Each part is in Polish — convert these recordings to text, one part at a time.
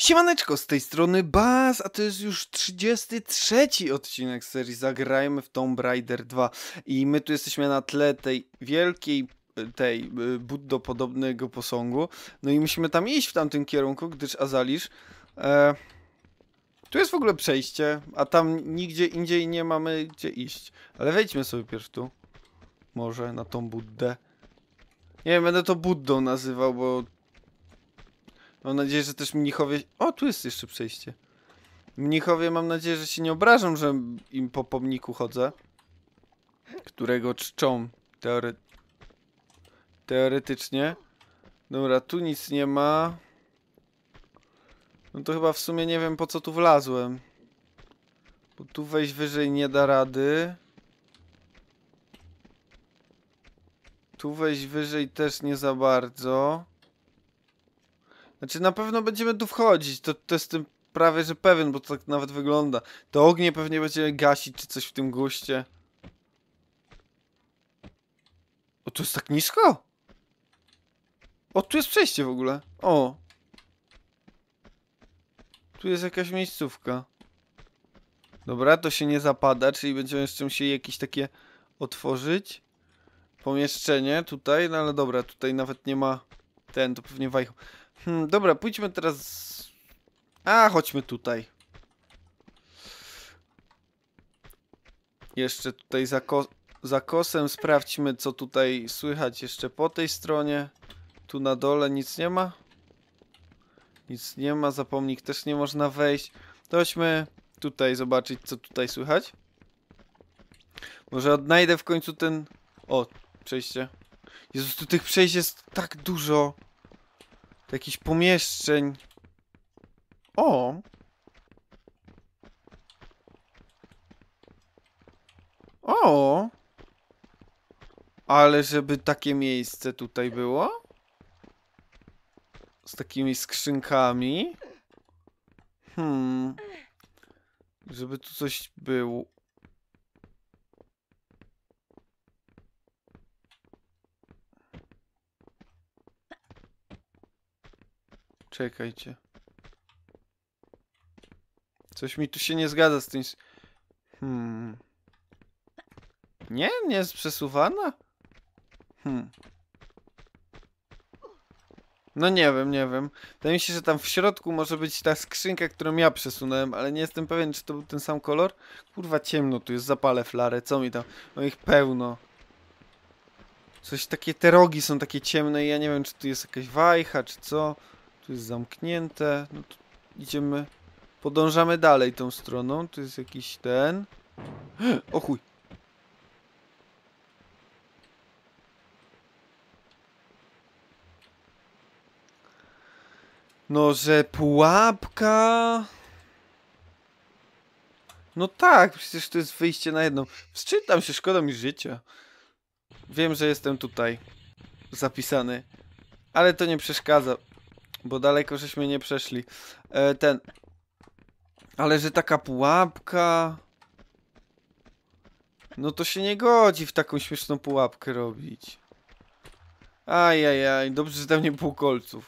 Siemaneczko, z tej strony Baz, a to jest już 33 odcinek serii Zagrajmy w Tomb Raider 2 i my tu jesteśmy na tle tej wielkiej, buddopodobnego posągu, no i musimy tam iść w tamtym kierunku, gdyż Azalisz, tu jest w ogóle przejście, a tam nigdzie indziej nie mamy gdzie iść, ale wejdźmy sobie pierw tu, może na tą Buddę, nie wiem, będę to Buddą nazywał, bo mam nadzieję, że też mnichowie... O, tu jest jeszcze przejście. Mnichowie, mam nadzieję, że się nie obrażą, że im po pomniku chodzę. Którego czczą teoretycznie. Dobra, tu nic nie ma. No to chyba w sumie nie wiem, po co tu wlazłem. Bo tu wejść wyżej nie da rady. Tu wejść wyżej też nie za bardzo. Znaczy na pewno będziemy tu wchodzić, to jestem prawie że pewien, bo to tak nawet wygląda. To ognie pewnie będziemy gasić, czy coś w tym guście. O, tu jest tak nisko? O, tu jest przejście w ogóle. O. Tu jest jakaś miejscówka. Dobra, to się nie zapada, czyli będziemy jeszcze musieli jakieś takie otworzyć. Pomieszczenie tutaj, no ale dobra, tutaj nawet nie ma to pewnie wajcho. Dobra, pójdźmy teraz... chodźmy tutaj. Jeszcze tutaj za kosem sprawdźmy, co tutaj słychać jeszcze po tej stronie. Tu na dole nic nie ma. Nic nie ma, za pomnik też nie można wejść. To chodźmy tutaj zobaczyć, co tutaj słychać. Może odnajdę w końcu ten... O, przejście. Jezus, tu tych przejść jest tak dużo. Jakichś pomieszczeń. O! O! Ale żeby takie miejsce tutaj było? Z takimi skrzynkami? Żeby tu coś było. Czekajcie. Coś mi tu się nie zgadza z tym. Nie jest przesuwana? No nie wiem. Wydaje mi się, że tam w środku może być ta skrzynka, którą ja przesunąłem, ale nie jestem pewien, czy to był ten sam kolor. Kurwa, ciemno tu jest, zapalę flarę, co mi tam? Mam ich pełno. Coś takie, te rogi są takie ciemne i ja nie wiem, czy tu jest jakaś wajcha, czy co. Tu jest zamknięte. No to idziemy, podążamy dalej tą stroną. Tu jest jakiś ten... O chuj. No, że pułapka... No tak, przecież to jest wyjście na jedną. Wsczytam się, szkoda mi życia. Wiem, że jestem tutaj zapisany. Ale to nie przeszkadza. Bo daleko żeśmy nie przeszli. Ale że taka pułapka... No to się nie godzi w taką śmieszną pułapkę robić. Ajajaj, dobrze, że tam nie było kolców.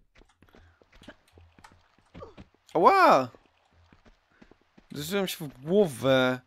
Ała! Zderzyłem się w głowę.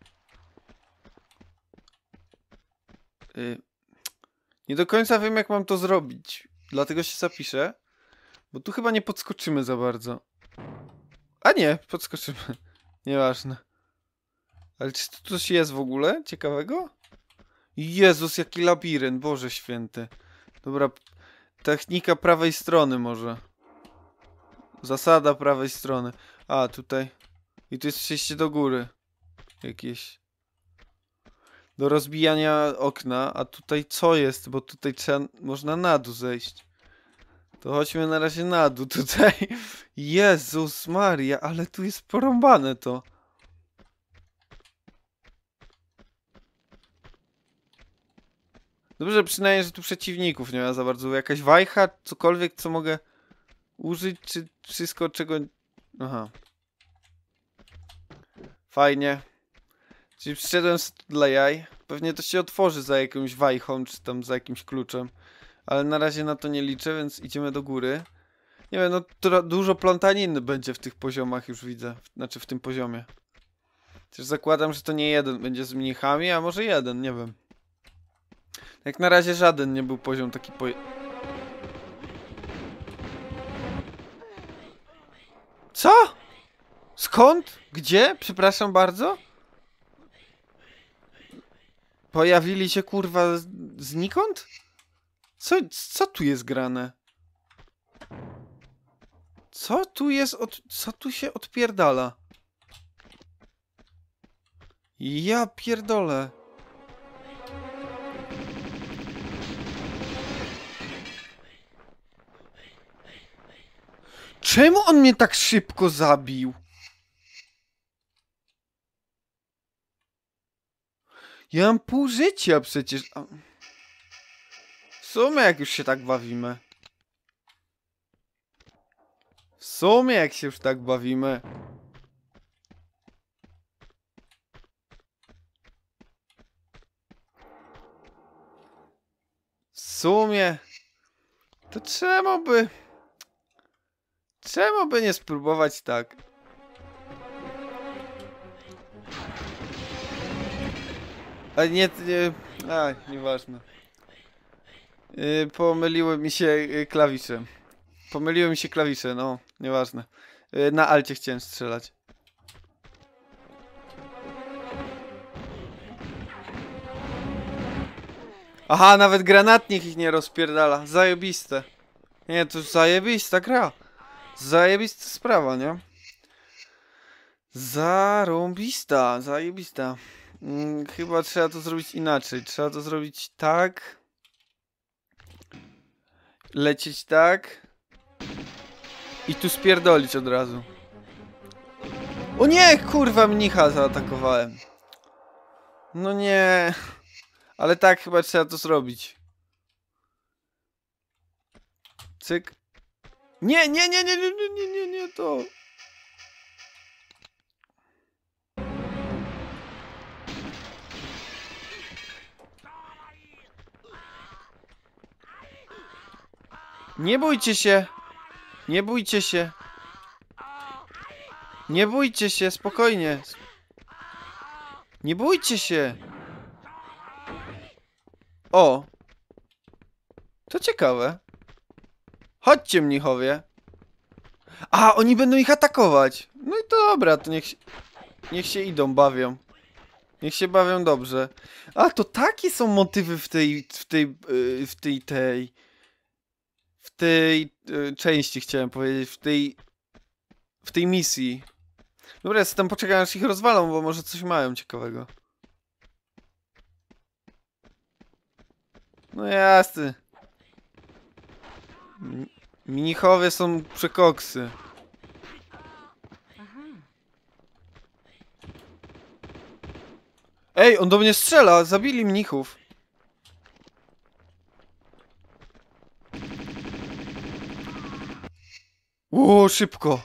Nie do końca wiem, jak mam to zrobić. Dlatego się zapiszę. Bo tu chyba nie podskoczymy za bardzo. A nie, podskoczymy. Nieważne. Ale czy tu coś jest w ogóle ciekawego? Jezus, jaki labirynt, Boże święty. Dobra, technika prawej strony może. Zasada prawej strony. A, tutaj. I tu jest przejście do góry. Jakieś. Do rozbijania okna. A tutaj co jest? Bo tutaj można na dół zejść. To chodźmy na razie na dół tutaj. Jezus Maria, ale tu jest porąbane to. Dobrze przynajmniej, że tu przeciwników nie ma za bardzo. Jakaś wajcha, cokolwiek, co mogę użyć, czy wszystko, czego... Aha. Fajnie. Czyli przyszedłem dla jaj. Pewnie to się otworzy za jakąś wajchą, czy tam za jakimś kluczem. Ale na razie na to nie liczę, więc idziemy do góry. Nie wiem, no dużo plątaniny będzie w tych poziomach, już widzę. Znaczy w tym poziomie. Też zakładam, że to nie jeden będzie z mnichami, a może jeden, nie wiem. Jak na razie żaden nie był poziom taki Co? Skąd? Gdzie? Przepraszam bardzo? Pojawili się kurwa znikąd? Co tu jest grane? Co tu jest co tu się odpierdala? Ja pierdolę. Czemu on mnie tak szybko zabił? Ja mam pół życia przecież. W sumie jak już się tak bawimy. W sumie jak się już tak bawimy. W sumie. To czemu by nie spróbować tak? A nie, nieważne. Pomyliły mi się klawisze. Pomyliły mi się klawisze, no, nieważne. Na alcie chciałem strzelać. Aha, nawet granatnik ich nie rozpierdala. Zajebiste. Nie, to zajebista gra. Zajebista sprawa, nie? Zarąbista, zajebista. Chyba trzeba to zrobić inaczej. Trzeba to zrobić tak. Lecieć tak. I tu spierdolić od razu. O nie, kurwa, mnicha zaatakowałem. No nie. Ale tak chyba trzeba to zrobić. Cyk. Nie, nie, nie, nie, nie, nie, nie, nie, nie, to. Nie bójcie się. Nie bójcie się. Nie bójcie się, spokojnie. Nie bójcie się. O. To ciekawe. Chodźcie, mnichowie. A, oni będą ich atakować. No i dobra, to niech się idą, bawią. Niech się bawią dobrze. A, to takie są motywy w tej części, chciałem powiedzieć, w tej misji. Dobra, ja tam poczekam, aż ich rozwalą, bo może coś mają ciekawego. No jasne. Mnichowie są przekoksy. Ej, on do mnie strzela! Zabili mnichów. Szybko.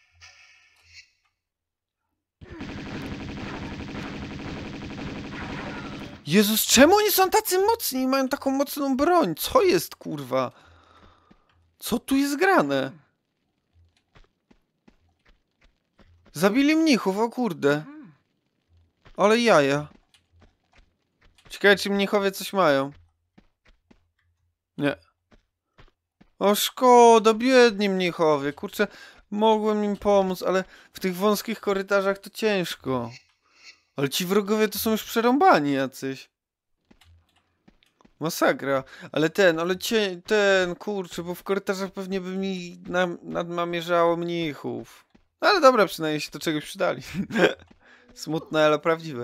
Jezus, czemu oni są tacy mocni i mają taką mocną broń? Co jest, kurwa? Co tu jest grane? Zabili mnichów, o kurde. Ale jaja. Ciekawe, czy mnichowie coś mają. Nie. O, szkoda, biedni mnichowie. Kurczę, mogłem im pomóc, ale w tych wąskich korytarzach to ciężko. Ale ci wrogowie to są już przerąbani jacyś. Masakra. Ale kurczę, bo w korytarzach pewnie by mi namierzało mnichów. Ale dobra, przynajmniej się do czegoś przydali. Smutne, ale prawdziwe.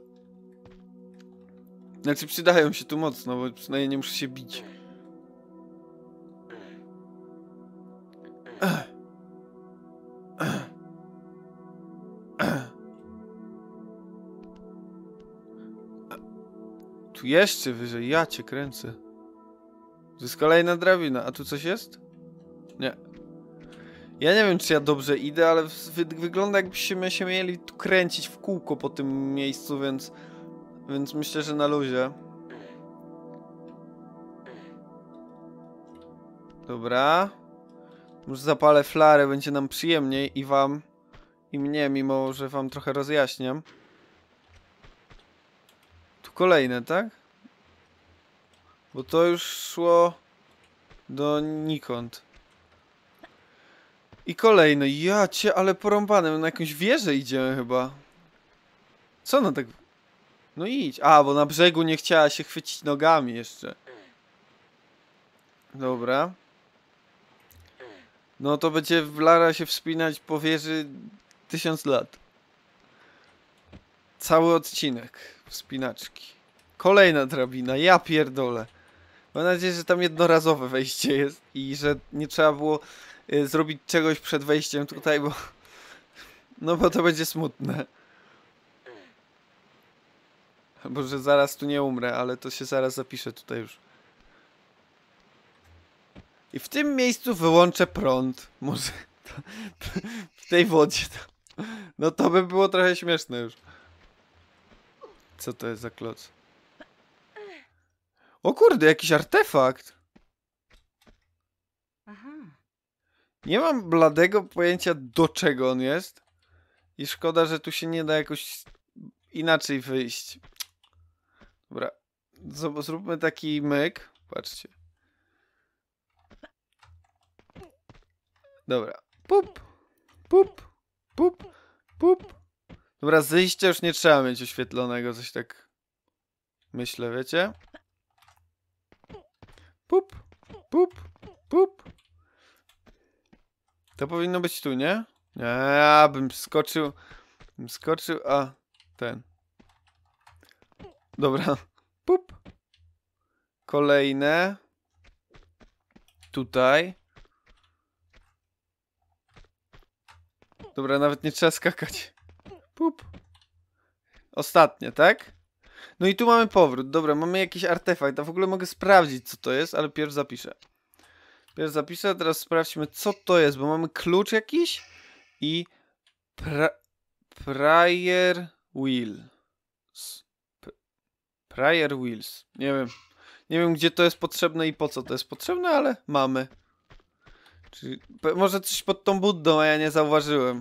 Znaczy przydają się tu mocno, bo przynajmniej nie muszę się bić. Tu jeszcze wyżej, ja cię kręcę. To jest kolejna drabina, a tu coś jest? Nie. Ja nie wiem, czy ja dobrze idę, ale wygląda jakbyśmy się mieli tu kręcić w kółko po tym miejscu, więc myślę, że na luzie. Dobra. Może zapalę flarę, będzie nam przyjemniej i wam, i mnie, mimo że wam trochę rozjaśniam. Tu kolejne, tak? Bo to już szło donikąd. I kolejne. Ja cię, ale porąbane. Na jakąś wieżę idziemy chyba. Co no tak... No idź. A, bo na brzegu nie chciała się chwycić nogami jeszcze. Dobra. No to będzie Lara się wspinać po wieży 1000 lat. Cały odcinek wspinaczki. Kolejna drabina. Ja pierdolę. Mam nadzieję, że tam jednorazowe wejście jest i że nie trzeba było zrobić czegoś przed wejściem tutaj, bo... No bo to będzie smutne. Bo że zaraz tu nie umrę, ale to się zaraz zapiszę tutaj już. I w tym miejscu wyłączę prąd. Może w tej wodzie. No to by było trochę śmieszne już. Co to jest za kloc? O kurde, jakiś artefakt. Nie mam bladego pojęcia, do czego on jest. I szkoda, że tu się nie da jakoś inaczej wyjść. Dobra. Zróbmy taki myk. Patrzcie. Dobra. Pup. Pup. Pup. Pup. Dobra, z zejścia już nie trzeba mieć oświetlonego. Coś tak myślę, wiecie? Pup. Pup. Pup. To powinno być tu, nie? Ja bym skoczył. Bym skoczył, a ten. Dobra. Pup. Kolejne. Tutaj. Dobra, nawet nie trzeba skakać. Pup. Ostatnie, tak? No i tu mamy powrót. Dobra, mamy jakiś artefakt. A w ogóle mogę sprawdzić, co to jest, ale pierw zapiszę. Pierw zapiszę, a teraz sprawdźmy, co to jest, bo mamy klucz jakiś i Prior Wheels. Prior Wheels. Nie wiem. Nie wiem, gdzie to jest potrzebne i po co to jest potrzebne, ale mamy. Czyli może coś pod tą Buddą, a ja nie zauważyłem.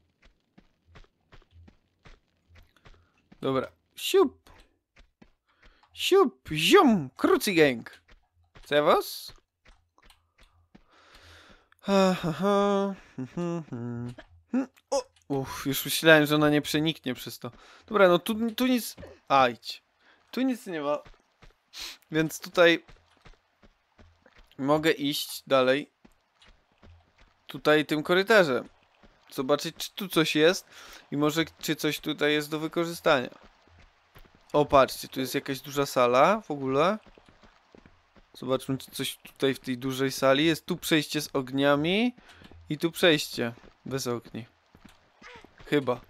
Dobra. Siup. Siup. Zium. Krucy gang. Servus. O, już myślałem, że ona nie przeniknie przez to. Dobra, no tu nic... Ajdź. Tu nic nie ma. Więc tutaj... Mogę iść dalej. Tutaj tym korytarzem. Zobaczyć, czy tu coś jest. I może, czy coś tutaj jest do wykorzystania. O, patrzcie, tu jest jakaś duża sala w ogóle. Zobaczmy, czy coś tutaj w tej dużej sali jest. Tu przejście z ogniami. I tu przejście bez ogni. Chyba.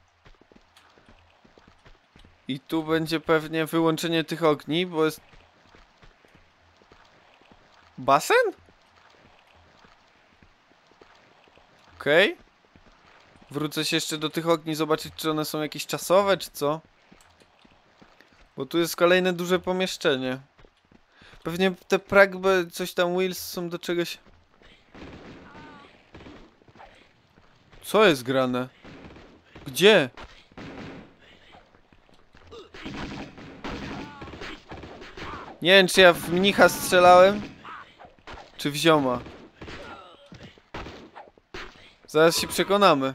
I tu będzie pewnie wyłączenie tych ogni, bo jest... Basen? Okej. Wrócę się jeszcze do tych ogni, zobaczyć, czy one są jakieś czasowe, czy co. Bo tu jest kolejne duże pomieszczenie. Pewnie te pragby, coś tam wheels są do czegoś... Co jest grane? Gdzie? Nie wiem, czy ja w mnicha strzelałem, czy w zioma. Zaraz się przekonamy.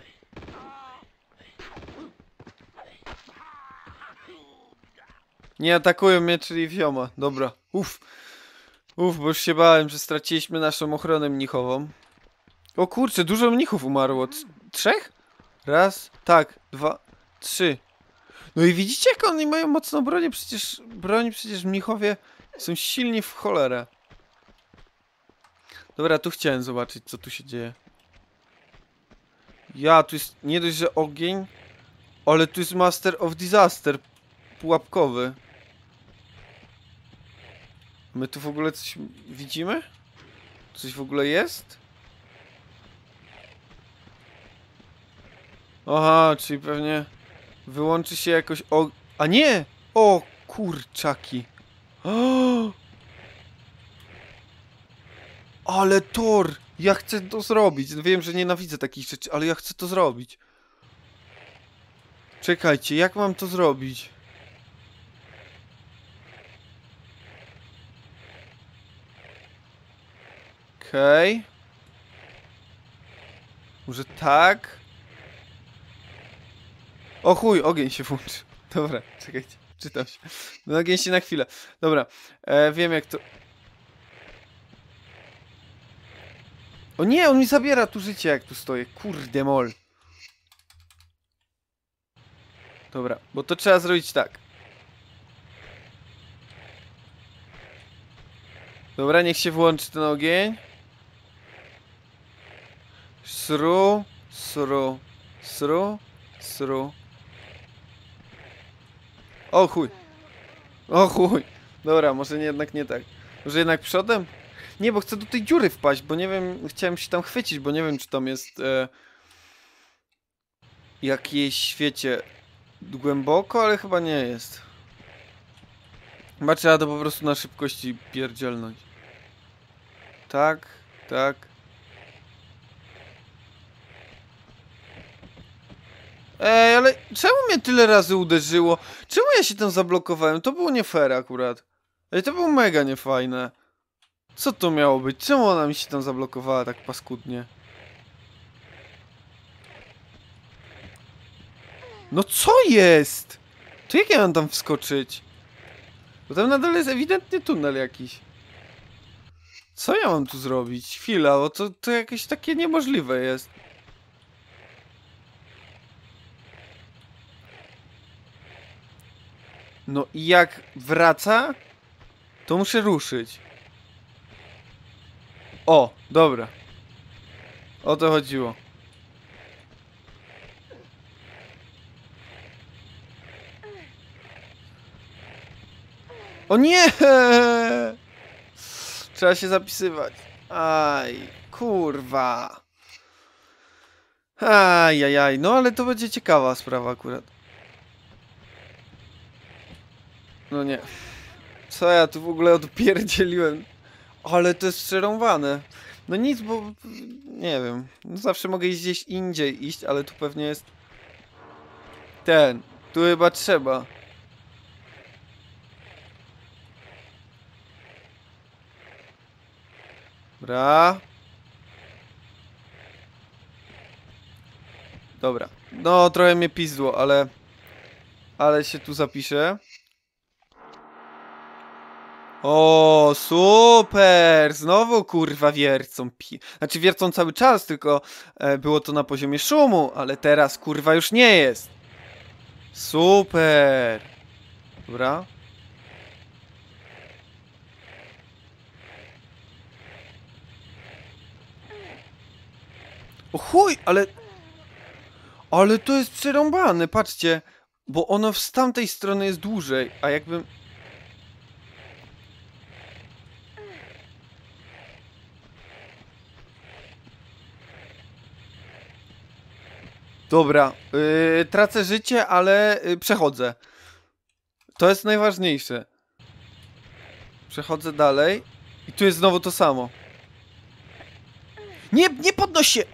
Nie atakują mnie, czyli w zioma. Dobra. Uff, bo już się bałem, że straciliśmy naszą ochronę mnichową. O kurczę, dużo mnichów umarło. 3? Raz, tak, 2, 3. No i widzicie, jak oni mają mocną bronię? Przecież mnichowie są silni w cholerę. Dobra, tu chciałem zobaczyć, co tu się dzieje. Ja, tu jest nie dość, że ogień, ale tu jest Master of Disaster pułapkowy. My tu w ogóle coś widzimy? Coś w ogóle jest? Aha, czyli pewnie wyłączy się jakoś A nie! O kurczaki. O! Ale tor! Ja chcę to zrobić. Wiem, że nienawidzę takich rzeczy, ale ja chcę to zrobić. Czekajcie, jak mam to zrobić? Okej. Okay. Może tak? O chuj, ogień się włączy. Dobra, czekajcie, czytam się. No, ogień się na chwilę. Dobra, wiem jak to... O nie, on mi zabiera tu życie, jak tu stoję. Kurde mol. Dobra, bo to trzeba zrobić tak. Dobra, niech się włączy ten ogień. Sru, sru, sru, sru. O chuj. O chuj. Dobra, może jednak nie tak. Może jednak przodem? Nie, bo chcę do tej dziury wpaść, bo nie wiem, chciałem się tam chwycić, bo nie wiem, czy tam jest jakieś świecie głęboko, ale chyba nie jest. Chyba trzeba to po prostu na szybkości pierdzielnąć. Tak, tak. Ej, ale czemu mnie tyle razy uderzyło? Czemu ja się tam zablokowałem? To było nie fair akurat. Ej, to było mega niefajne. Co to miało być? Czemu ona mi się tam zablokowała tak paskudnie? No co jest? To jak ja mam tam wskoczyć? Bo tam nadal jest ewidentnie tunel jakiś. Co ja mam tu zrobić? Chwila, bo to jakieś takie niemożliwe jest. No i jak wraca, to muszę ruszyć. O, dobra. O to chodziło. O nie! Trzeba się zapisywać. Aj, kurwa. Ajajaj, no ale to będzie ciekawa sprawa akurat. No nie. Co ja tu w ogóle odpierdzieliłem? Ale to jest przerąbane. No nic, bo... Nie wiem. No zawsze mogę iść gdzieś indziej iść, ale tu pewnie jest... Ten. Tu chyba trzeba. Dobra. Dobra. No, trochę mnie pizdło, ale... Ale się tu zapiszę. O, super! Znowu kurwa wiercą. Znaczy wiercą cały czas, tylko było to na poziomie szumu, ale teraz kurwa już nie jest. Super! Dobra. O chuj, ale... Ale to jest przerąbane, patrzcie. Bo ono z tamtej strony jest dłużej, a jakbym... Dobra, tracę życie, ale przechodzę. To jest najważniejsze. Przechodzę dalej. I tu jest znowu to samo. Nie, nie podnoś się!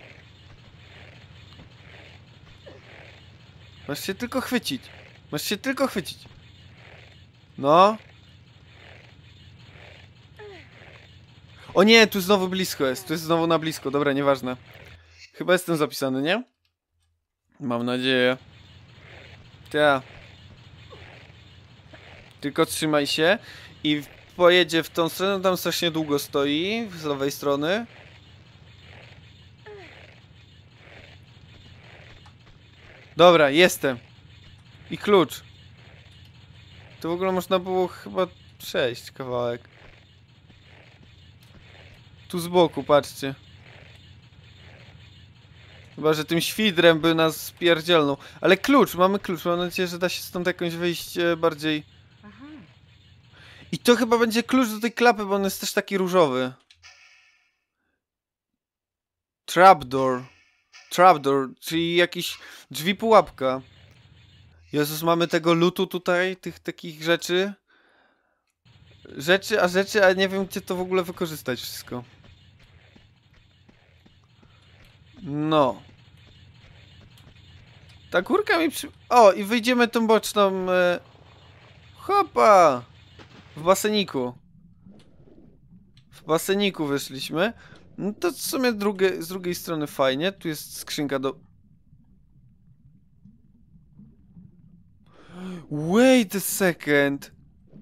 Masz się tylko chwycić. Masz się tylko chwycić. No. O nie, tu znowu blisko jest. Tu jest znowu na blisko. Dobra, nieważne. Chyba jestem zapisany, nie? Mam nadzieję. Ta. Tylko trzymaj się. I pojedzie w tą stronę. Tam strasznie długo stoi. Z lewej strony. Dobra, jestem. I klucz. To w ogóle można było chyba przejść kawałek. Tu z boku, patrzcie. Chyba, że tym świdrem by nas spierdzielnął. Ale klucz, mamy klucz. Mam nadzieję, że da się stąd jakoś wyjść bardziej... I to chyba będzie klucz do tej klapy, bo on jest też taki różowy. Trapdoor. Trapdoor, czyli jakiś drzwi pułapka. Jezus, mamy tego lootu tutaj, tych takich rzeczy. Rzeczy, a nie wiem, gdzie to w ogóle wykorzystać wszystko. No. Ta górka mi przy... O, i wyjdziemy tą boczną... Hopa! W baseniku. W baseniku wyszliśmy. No to w sumie z drugiej strony fajnie. Tu jest skrzynka do... Wait a second.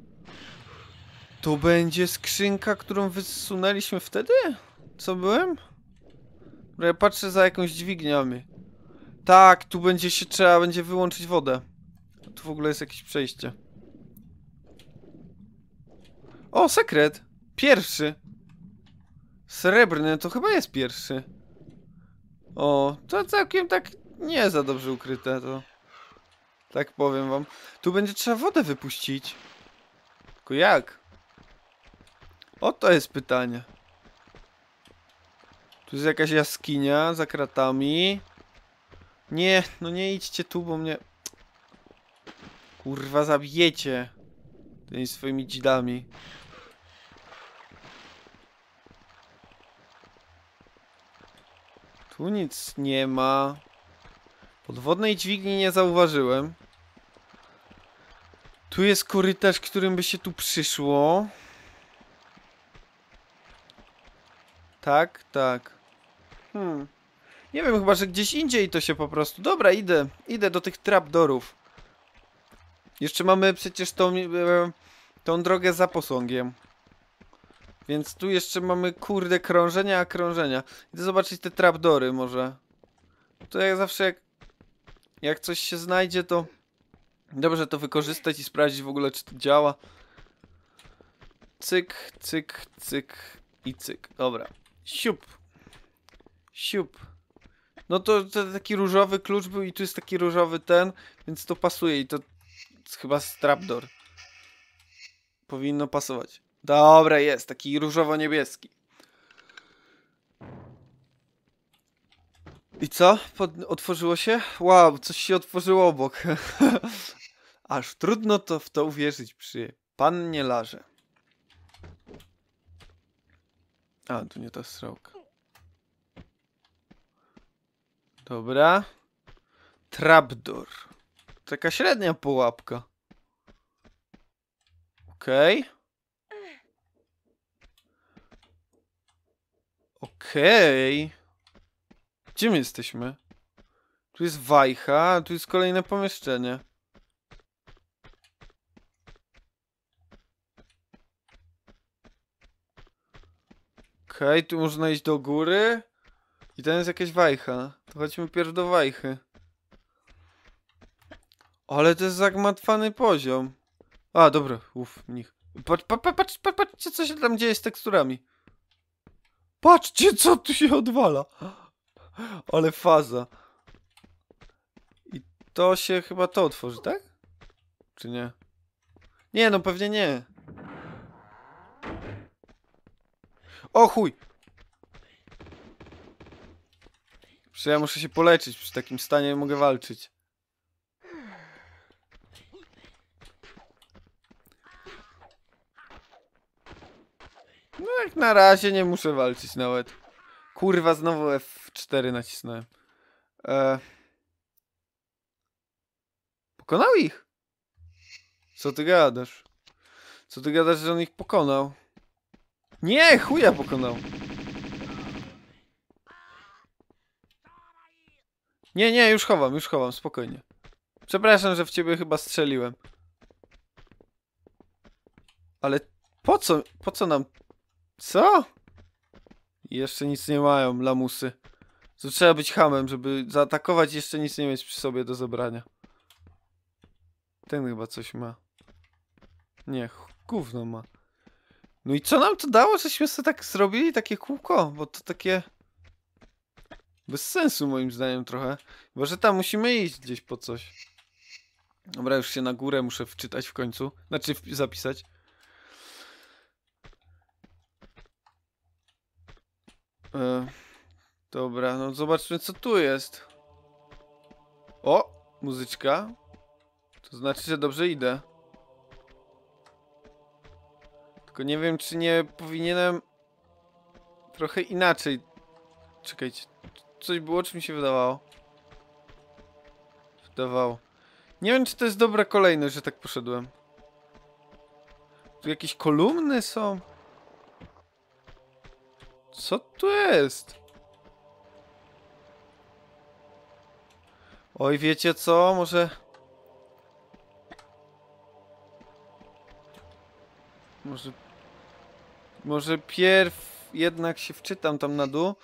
To będzie skrzynka, którą wysunęliśmy wtedy? Co byłem? Ja patrzę za jakąś dźwigniami. Tak, tu będzie się trzeba będzie wyłączyć wodę. Tu w ogóle jest jakieś przejście. O, sekret! Pierwszy! Srebrny, to chyba jest pierwszy. O, to całkiem tak nie za dobrze ukryte, to... Tak powiem wam. Tu będzie trzeba wodę wypuścić. Tylko jak? O, to jest pytanie. Tu jest jakaś jaskinia za kratami. Nie, no nie idźcie tu, bo mnie... Kurwa, zabijecie. Tymi swoimi dzidami. Tu nic nie ma. Podwodnej dźwigni nie zauważyłem. Tu jest korytarz, którym by się tu przyszło. Tak, tak. Nie wiem, chyba, że gdzieś indziej to się po prostu... Dobra, idę. Idę do tych trapdorów. Jeszcze mamy przecież tą drogę za posągiem. Więc tu jeszcze mamy, kurde, krążenia, a krążenia. Idę zobaczyć te trapdory może. To jak zawsze, jak coś się znajdzie, to... Dobrze to wykorzystać i sprawdzić w ogóle, czy to działa. Cyk, cyk, cyk i cyk. Dobra. Siup. Siup. No to taki różowy klucz był i tu jest taki różowy ten, więc to pasuje i to chyba trapdoor. Powinno pasować. Dobra, jest. Taki różowo-niebieski. I co? Otworzyło się? Wow, coś się otworzyło obok. Aż trudno to w to uwierzyć przy pannie Larze. A, tu nie ta strzałka. Dobra. Trapdoor. Taka średnia pułapka. Okej. Okej. Gdzie my jesteśmy? Tu jest wajcha, a tu jest kolejne pomieszczenie. Okej, tu można iść do góry. I tam jest jakaś wajcha. To chodźmy pierw do wajchy. Ale to jest zagmatwany poziom. A, dobra, mnich. Patrzcie, co się tam dzieje z teksturami. Patrzcie, co tu się odwala. Ale faza. I to się chyba to otworzy, tak? Czy nie? Nie, no pewnie nie. O chuj! Przecież ja muszę się poleczyć, przy takim stanie mogę walczyć. No jak na razie nie muszę walczyć nawet. Kurwa, znowu F4 nacisnąłem. Pokonał ich? Co ty gadasz? Co ty gadasz, że on ich pokonał? Nie, chuja pokonał. Nie, nie, już chowam, spokojnie. Przepraszam, że w ciebie chyba strzeliłem. Ale po co nam... Co? Jeszcze nic nie mają, lamusy. To trzeba być hamem, żeby zaatakować, jeszcze nic nie mieć przy sobie do zebrania. Ten chyba coś ma. Nie, gówno ma. No i co nam to dało, żeśmy sobie tak zrobili, takie kółko? Bo to takie... Bez sensu moim zdaniem trochę. Bo że tam musimy iść gdzieś po coś. Dobra, już się na górę muszę wczytać w końcu. Znaczy zapisać. Dobra, no zobaczmy co tu jest. O, muzyczka. To znaczy, że dobrze idę. Tylko nie wiem, czy nie powinienem trochę inaczej. Czekajcie. coś było, czy mi się wydawało? Wydawało. Nie wiem, czy to jest dobra kolejność, że tak poszedłem. Tu jakieś kolumny są? Co tu jest? Oj, wiecie co? Może pierw jednak się wczytam tam na dół.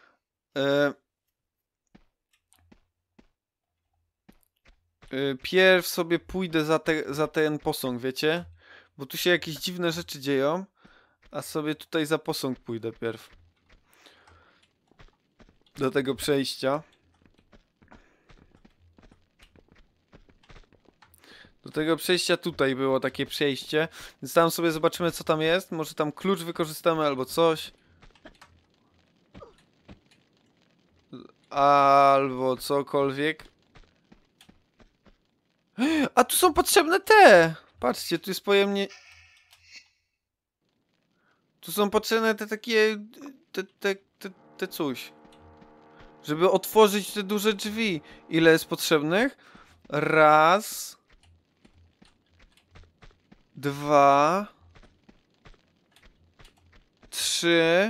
Pierw sobie pójdę za ten posąg, wiecie? Bo tu się jakieś dziwne rzeczy dzieją. A sobie tutaj za posąg pójdę pierw. Do tego przejścia. Do tego przejścia tutaj było takie przejście. Więc tam sobie zobaczymy, co tam jest. Może tam klucz wykorzystamy albo coś. Albo cokolwiek. A tu są potrzebne te! Patrzcie, tu jest pojemnie... Tu są potrzebne te takie... Te coś. Żeby otworzyć te duże drzwi. Ile jest potrzebnych? Raz... Dwa... Trzy...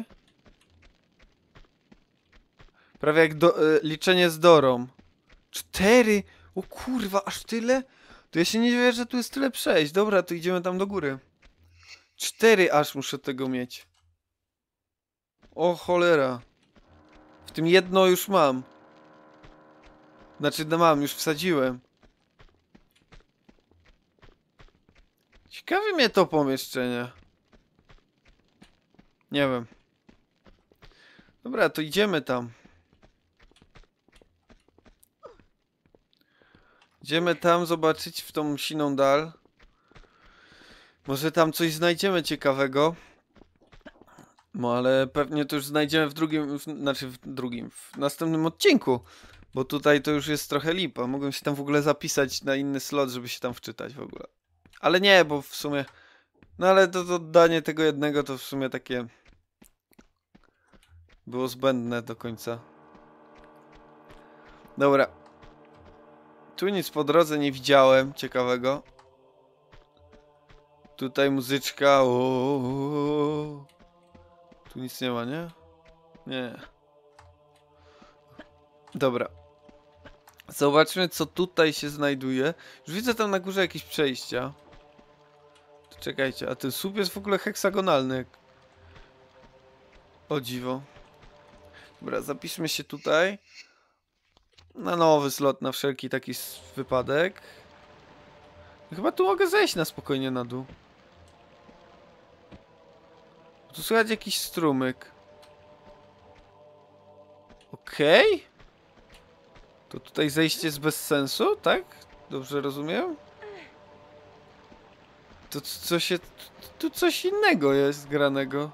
Prawie jak liczenie z Dorą. 4! O kurwa, aż tyle? To ja się nie dziwię, że tu jest tyle przejść. Dobra, to idziemy tam do góry. 4 aż muszę tego mieć. O cholera. W tym jedno już mam. Znaczy, no mam, już wsadziłem. Ciekawi mnie to pomieszczenie. Nie wiem. Dobra, to idziemy tam. Idziemy tam zobaczyć w tą siną dal. Może tam coś znajdziemy ciekawego. No ale pewnie to już znajdziemy w następnym odcinku. Bo tutaj to już jest trochę lipa. Mogłem się tam w ogóle zapisać na inny slot, żeby się tam wczytać w ogóle. Ale nie, bo w sumie... No ale to dodanie tego jednego to w sumie takie... Było zbędne do końca. Dobra. Tu nic po drodze nie widziałem ciekawego. Tutaj muzyczka. O. Tu nic nie ma, nie? Nie. Dobra. Zobaczmy, co tutaj się znajduje. Już widzę tam na górze jakieś przejścia. To czekajcie, a ten słup jest w ogóle heksagonalny. O dziwo. Dobra, zapiszmy się tutaj. Na nowy slot, na wszelki taki wypadek. Chyba tu mogę zejść na spokojnie na dół. Tu słychać jakiś strumyk. Okej. To tutaj zejście jest bez sensu, tak? Dobrze rozumiem? To co się... Tu coś innego jest granego.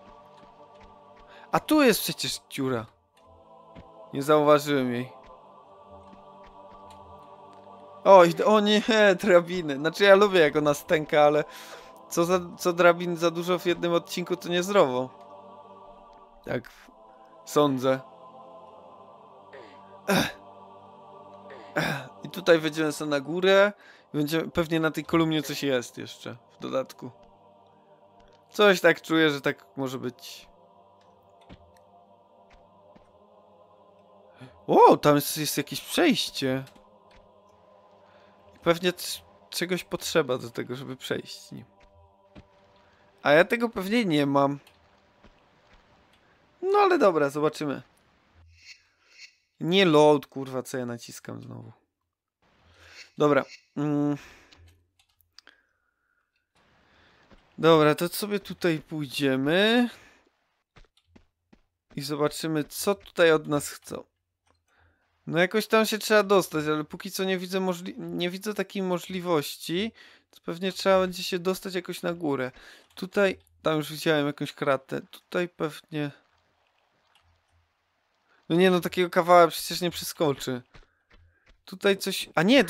A tu jest przecież dziura. Nie zauważyłem jej. Oj, o nie, drabiny. Znaczy ja lubię jak ona stęka, ale... Co drabin za dużo w jednym odcinku to niezdrowo. Jak sądzę. I tutaj wejdziemy sobie na górę. Będzie, pewnie na tej kolumnie coś jest jeszcze w dodatku. Coś tak czuję, że tak może być. O, tam jest jakieś przejście. Pewnie czegoś potrzeba do tego, żeby przejść nim. A ja tego pewnie nie mam. No ale dobra, zobaczymy. Nie load, kurwa, co ja naciskam znowu. Dobra. Dobra, to sobie tutaj pójdziemy. I zobaczymy, co tutaj od nas chcą. No jakoś tam się trzeba dostać, ale póki co nie widzę takiej możliwości. To pewnie trzeba będzie się dostać jakoś na górę. Tutaj, tam już widziałem jakąś kratę. Tutaj pewnie... No nie, no takiego kawała przecież nie przeskoczy. Tutaj coś... A nie, to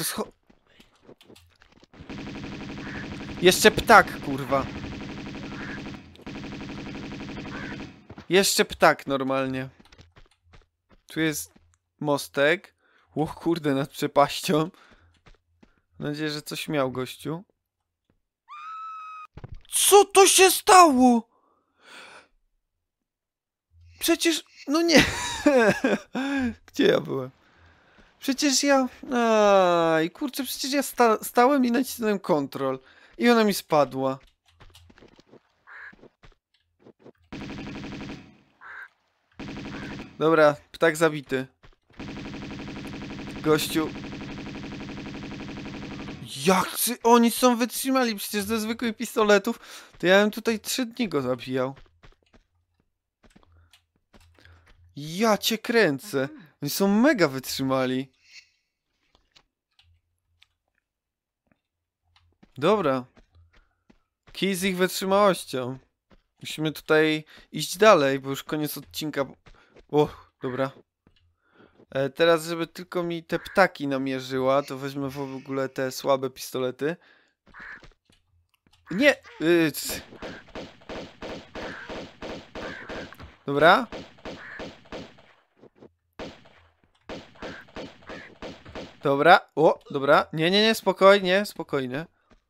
Jeszcze ptak, kurwa. Jeszcze ptak normalnie. Tu jest mostek. O kurde, nad przepaścią. Mam nadzieję, że coś miał gościu. Co to się stało? Przecież... No nie. Gdzie ja byłem? Przecież ja... Aj, kurczę, przecież ja stałem i nacisnąłem kontrol. I ona mi spadła. Dobra, ptak zabity. Gościu. Jak oni są wytrzymali? Przecież ze zwykłych pistoletów to ja bym tutaj 3 dni go zabijał. Ja cię kręcę. Oni są mega wytrzymali. Dobra. Kij z ich wytrzymałością. Musimy tutaj iść dalej, bo już koniec odcinka. O, dobra. Teraz, żeby tylko mi te ptaki namierzyła, to weźmę w ogóle te słabe pistolety. Nie! Dobra. Dobra. O, dobra. Nie, nie, nie, spokojnie, spokojnie.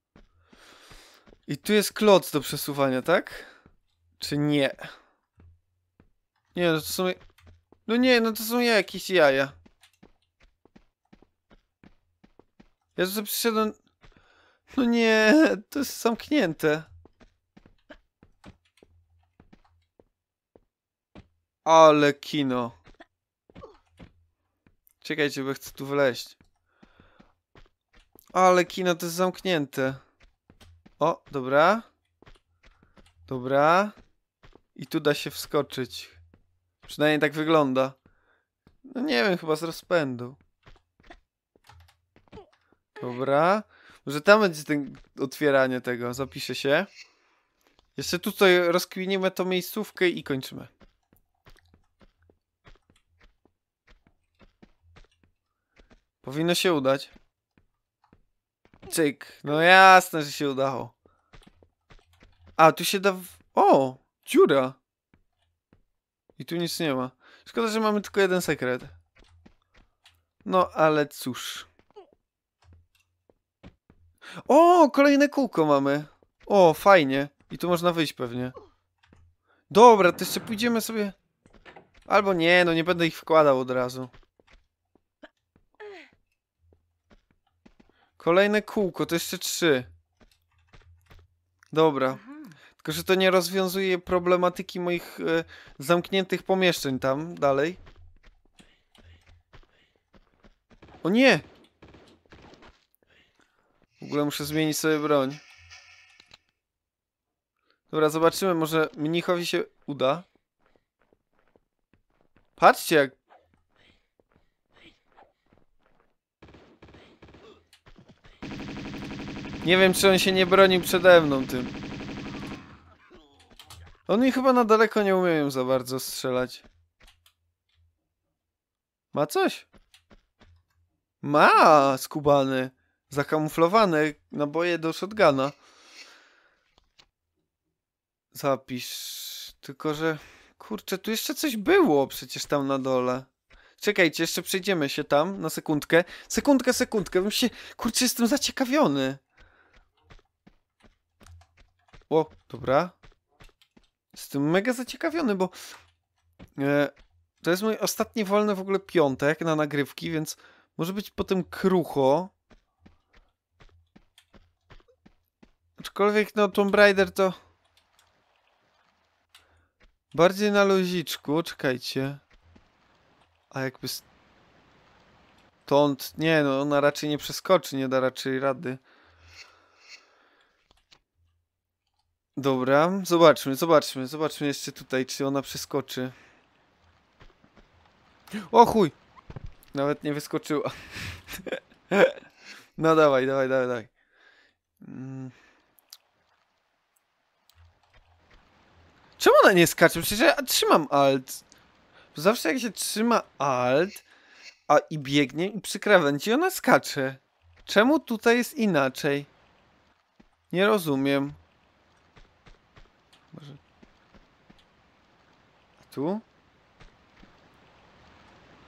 I tu jest kloc do przesuwania, tak? Czy nie? Nie, no to są... No nie, no to są jakieś jaja. Ja tutaj przyszedłem... No nie, to jest zamknięte. Ale kino. Czekajcie, bo chcę tu wleźć. Ale kino to jest zamknięte. O, dobra. Dobra. I tu da się wskoczyć. Przynajmniej tak wygląda. No nie wiem, chyba z rozpędu. Dobra. Może tam będzie ten otwieranie tego. Zapiszę się. Jeszcze tutaj rozkminimy tą miejscówkę i kończymy. Powinno się udać. Cyk. No jasne, że się udało. A, tu się da... O! Dziura. I tu nic nie ma. Szkoda, że mamy tylko jeden sekret. No, ale cóż. O! Kolejne kółko mamy. O, fajnie. I tu można wyjść pewnie. Dobra, to jeszcze pójdziemy sobie... Albo nie, no nie będę ich wkładał od razu. Kolejne kółko, to jeszcze 3. Dobra. Tylko, że to nie rozwiązuje problematyki moich zamkniętych pomieszczeń tam dalej. O nie! W ogóle muszę zmienić sobie broń. Dobra, zobaczymy, może mnichowi się uda. Patrzcie jak... Nie wiem, czy on się nie bronił przede mną tym. Oni chyba na daleko nie umieją za bardzo strzelać. Ma coś? Ma! Skubany. Zakamuflowane naboje do shotguna. Zapisz. Tylko, że... Kurczę, tu jeszcze coś było przecież tam na dole. Czekajcie, jeszcze przejdziemy się tam na sekundkę. Sekundkę, sekundkę. Bym się... Kurczę, jestem zaciekawiony. O, dobra. Jestem mega zaciekawiony, bo... to jest mój ostatni wolny w ogóle piątek na nagrywki, więc może być potem krucho. Aczkolwiek, no, Tomb Raider to... Bardziej na luziczku, czekajcie. A jakby... Stąd... Nie, no, ona raczej nie przeskoczy, nie da raczej rady. Dobra, zobaczmy jeszcze tutaj, czy ona przeskoczy. O chuj! Nawet nie wyskoczyła. No dawaj. Czemu ona nie skacze? Przecież ja trzymam Alt. Zawsze jak się trzyma Alt, a i biegnie i przy krawędzi ona skacze. Czemu tutaj jest inaczej? Nie rozumiem. Może... A tu?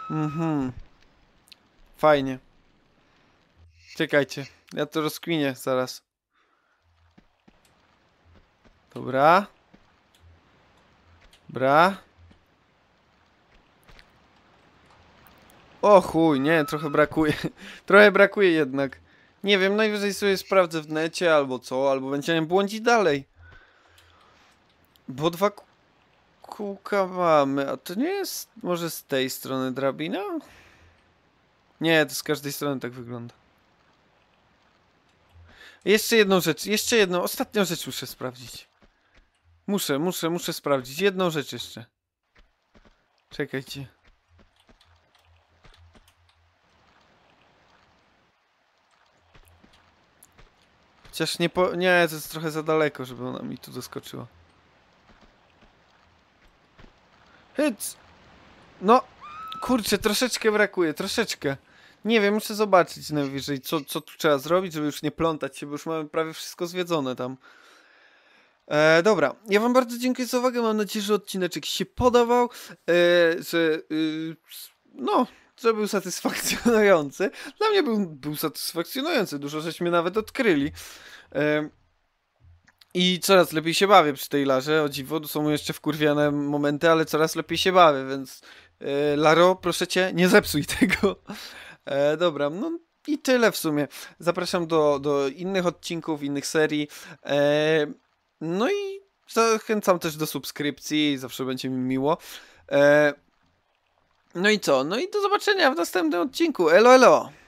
Fajnie. Czekajcie, ja to rozkminię zaraz. Dobra. Dobra. O chuj, nie, trochę brakuje. Trochę brakuje jednak. Nie wiem, najwyżej sobie sprawdzę w necie albo co, albo będziemy błądzić dalej. Bo dwa kółka mamy, a to nie jest może z tej strony drabina? Nie, to z każdej strony tak wygląda. Jeszcze jedną rzecz, ostatnią rzecz muszę sprawdzić. Muszę sprawdzić. Jedną rzecz jeszcze. Czekajcie. Chociaż nie nie, to jest trochę za daleko, żeby ona mi tu doskoczyła. Hyc! No, kurczę, troszeczkę brakuje, troszeczkę. Nie wiem, muszę zobaczyć najwyżej, co tu trzeba zrobić, żeby już nie plątać się, bo już mamy prawie wszystko zwiedzone tam. Dobra, ja wam bardzo dziękuję za uwagę, mam nadzieję, że odcineczek się podobał, że był satysfakcjonujący. Dla mnie był satysfakcjonujący, dużo żeśmy nawet odkryli. I coraz lepiej się bawię przy tej Larze, o dziwo, są jeszcze wkurwiane momenty, ale coraz lepiej się bawię, więc Laro, proszę cię, nie zepsuj tego. Dobra, no i tyle w sumie. Zapraszam do innych odcinków, innych serii. No i zachęcam też do subskrypcji, zawsze będzie mi miło. No i co? No i do zobaczenia w następnym odcinku. Elo, elo!